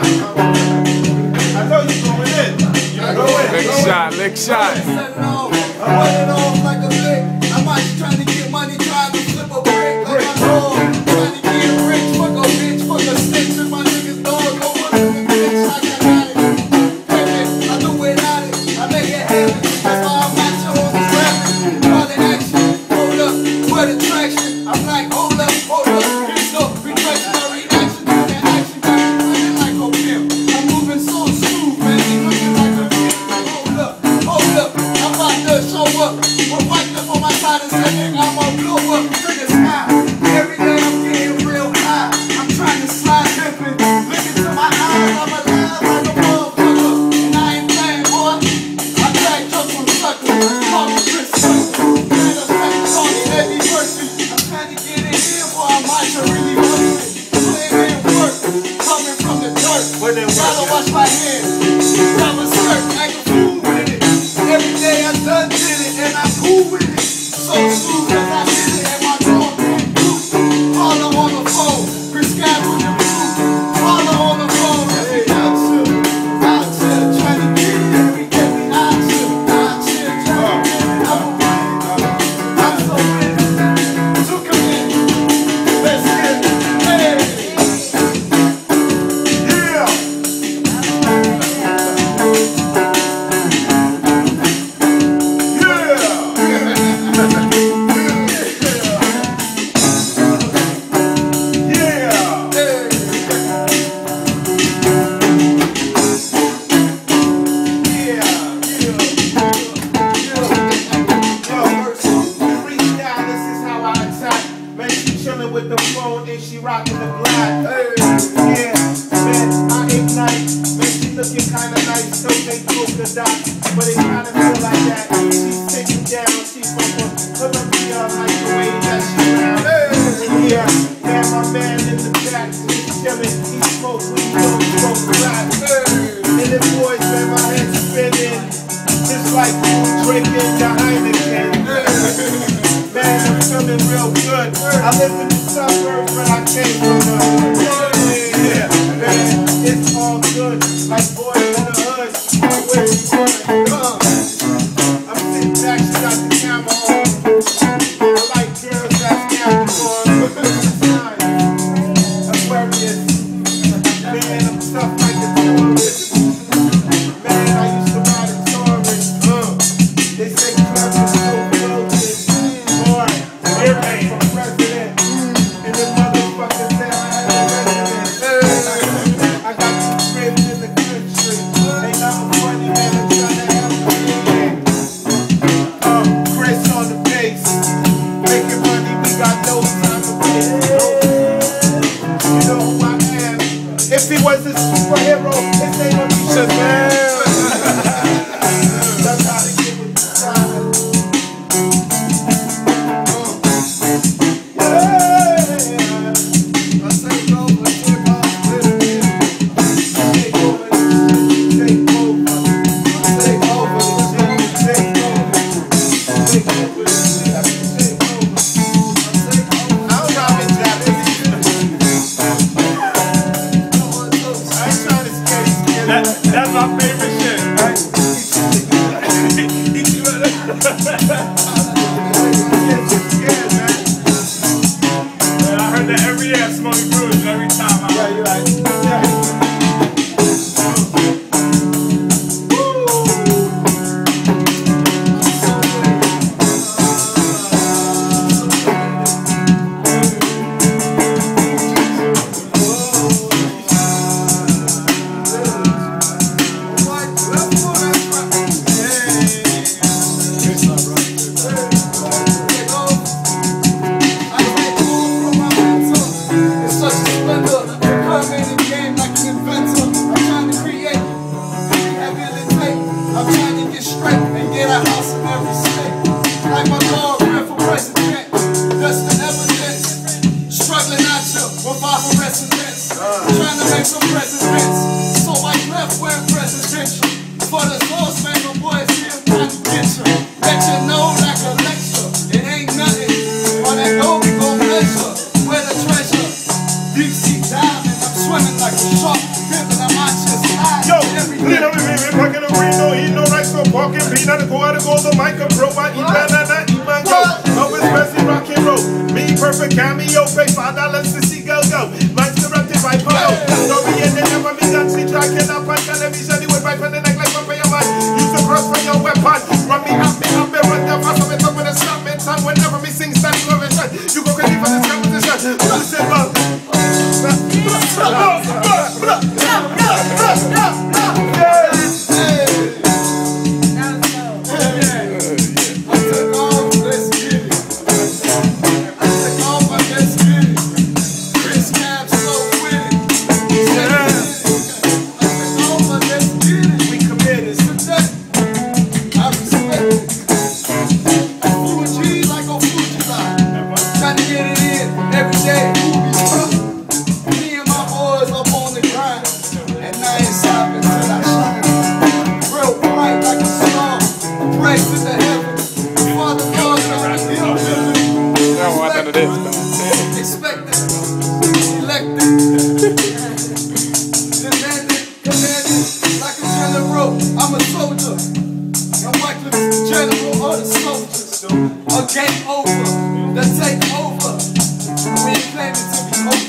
know you going in. Lick shot. I want it off like a lick. I'm out trying to get money, trying to flip a brick like my dog. Trying to get rich, fuck a bitch, fuck a snitch, and my niggas dog. Go one of the bitch, I got it. I do without it, I make it happen. That's why I'm out here on this rapping. Call the action, hold up, where the traction. I'm like, hold up. Here's no reflectionary action. Do that action, got me running like a pimp. I'm moving so smooth, man, they looking like a pimp. Hold up, I'm about to show up. We're wiped up on my side and saying I'ma blow up to the sky. Every day I'm getting real high. I'm trying to slide pimping. Look into my eyes, I'm alive like a motherfucker. And I ain't playing, boy. I crack jokes from suckers. Call me Chris Sucker. Man, I'm trying to call me Eddie Murphy. I'm trying to get in here, boy. I'm out to really work it. Playing in work, coming from the dirt. Gotta wash my hands. Grab a skirt, act a fool with it. Every day I done did it and I'm cool with it. So smooth as I did it and my dog can't do. Follow on the phone, Chris Scott with the blue. Follow on the phone, hey, out chill, trying to get it every day. Out chill, trying to get it. I'm so ready to come in. Let's get it, hey. With the phone and she rocking the black. Yeah, man, I ignite. Man, she looking kinda nice, so they polka dot. But it kinda feel like that. She's sitting down, she's from Columbia, like the way that she round. Yeah, my man in the back, he's chilling. He smoke weed, don't smoke crack. And the boys, man, my head spinning. Just like drinking the Heineken. Man, I'm feeling real good. I live in the suburbs, but I came from the hood. Yeah, man, it's all good. Like boys in the hood. Where you going? I'm sitting back, she got the camera on. I like girls that's Capricorn. Aquarius. Man, I'm tough like a tourist. Man, I used to ride a Taurus. They say clubs is so floated. Boy, everything from president. And the motherfuckers say I had a resident. I got 2 cribs in the country. Ain't nothing funny, man. I'm trying to have a Chris on the bass. Making money, we got no time to waste. You know who I am. If he was a superhero, his name would be Shazam. That's how to get with the time. That's my favorite shit. Man, I heard that every year at Smoking Cruise, every time I you're right. pay $5 to see girl go. Mine's corrupted by polo. Don't be in the never me done. See tracking up on television. You would bite on the neck like one for your man. Use the cross for your weapon. Run me up, run the fast of it up with a snap in tongue. Whenever me sing standing ovation, you go crazy for this composition. Expected, elected, commanded like a general. I'm a soldier. I'm like the general or the soldiers. A game over, the take over. We ain't claiming to be over.